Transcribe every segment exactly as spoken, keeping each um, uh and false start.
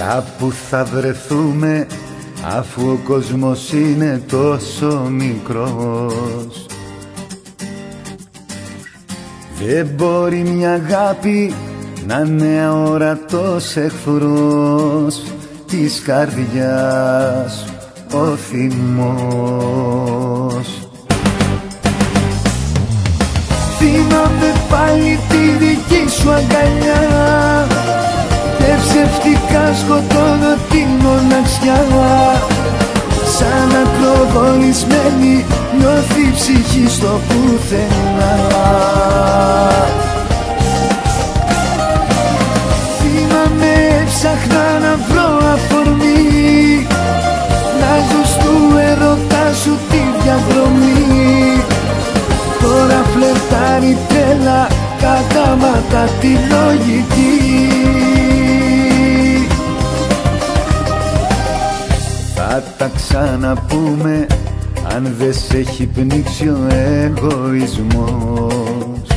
Κάπου θα βρεθούμε, αφού ο κόσμος είναι τόσο μικρός. Δεν μπορεί μια αγάπη να είναι αόρατος εχθρός της καρδιάς, ο θυμός. Θυμάμαι πάλι τη δική σου αγκαλιά και ψευτικά σκοτώνω τη μοναξιά. Σαν ακροβολισμένη νιώθει η ψυχή στο πουθενά. Θυμάμαι ψάχνα να βρω αφορμή να ζω στου ερωτά σου τη διαδρομή. Τώρα φλερτάρει τρέλα, κατάματα τη λογική. Θα τα ξαναπούμε αν δεν σε έχει πνίξει ο εγωισμός.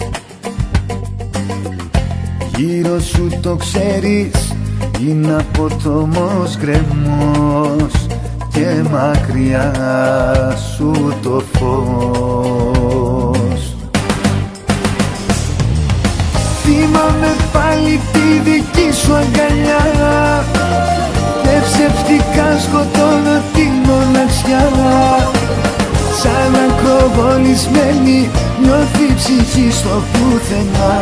Γύρω σου το ξέρεις, είναι απότομος γκρεμός και μακριά σου το φως. Θυμάμαι πάλι τη δική σου αγκαλιά και ψευτικά σκοτώνω τη μοναξιά. Σαν ακροβολισμένη νιώθει η ψυχή στο πουθενά.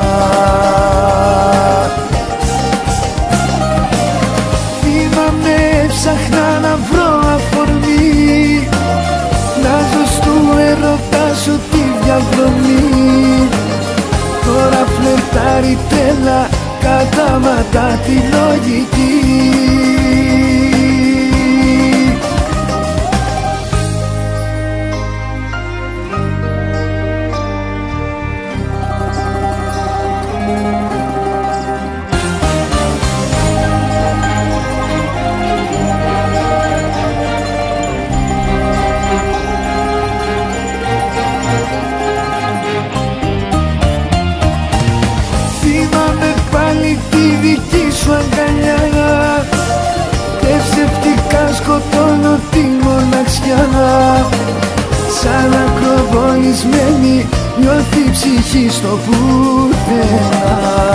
Θυμάμαι ψάχνα να βρω αφορμή να ζω στου ερωτά σου τη διαδρομή. Τώρα φλερτάρει τρέλα, κατάματα τη λογική. Θυμάμαι πάλι τη δική σου αγκαλιά και ψευτικά σκοτώνω τη μοναξιά. Σαν ακροβολισμένη νιώθει η ψυχή στο πουθενά.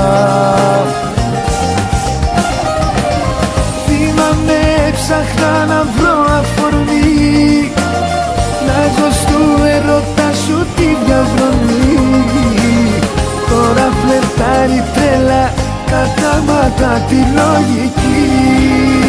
Θυμάμαι ψάχνα να βρω αφορμή να ζω στου ερωτά σου τη διαδρομή. Τώρα φλερτάρει τρέλα, κατάματα τη λογική.